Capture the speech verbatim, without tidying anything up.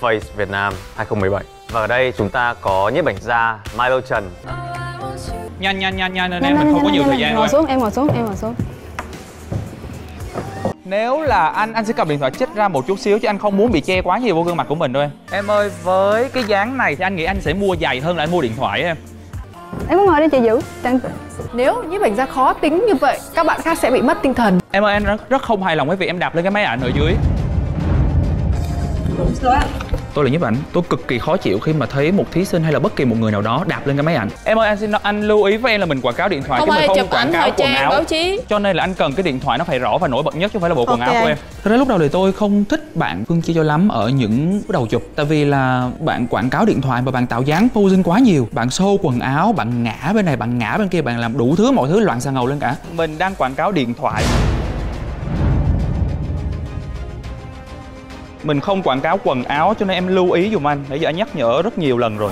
Face Việt Nam hai không một bảy. Và ở đây chúng ta có nhiếp ảnh gia Milo Trần. Nhanh nhanh nhanh nhanh nên em mình không có nhiều thời gian. Ngồi xuống, em ngồi xuống, em ngồi xuống. Nếu là anh, anh sẽ cầm điện thoại chích ra một chút xíu chứ anh không muốn bị che quá nhiều vô gương mặt của mình đâu em. Em ơi, với cái dáng này thì anh nghĩ anh sẽ mua giày hơn là anh mua điện thoại em. Em có ngồi đây chị giữ. Đang... Nếu nhiếp ảnh gia khó tính như vậy, các bạn khác sẽ bị mất tinh thần. Em ơi, anh rất, rất không hài lòng với việc em đạp lên cái máy ảnh ở dưới. Tôi là nhiếp ảnh, tôi cực kỳ khó chịu khi mà thấy một thí sinh hay là bất kỳ một người nào đó đạp lên cái máy ảnh. Em ơi, anh xin anh lưu ý với em là mình quảng cáo điện thoại không chứ mình không chụp quảng ảnh cáo thời quần trang áo. báo chí. Cho nên là anh cần cái điện thoại nó phải rõ và nổi bật nhất chứ không phải là bộ quần Okay. áo của em. Thật ra lúc đầu thì tôi không thích bạn Phương Chi cho lắm ở những đầu chụp, tại vì là bạn quảng cáo điện thoại và bạn tạo dáng posing quá nhiều, bạn show quần áo, bạn ngã bên này, bạn ngã bên kia, bạn làm đủ thứ mọi thứ loạn xà ngầu lên cả. Mình đang quảng cáo điện thoại. Mình không quảng cáo quần áo cho nên em lưu ý dùm anh. Nãy giờ anh nhắc nhở rất nhiều lần rồi.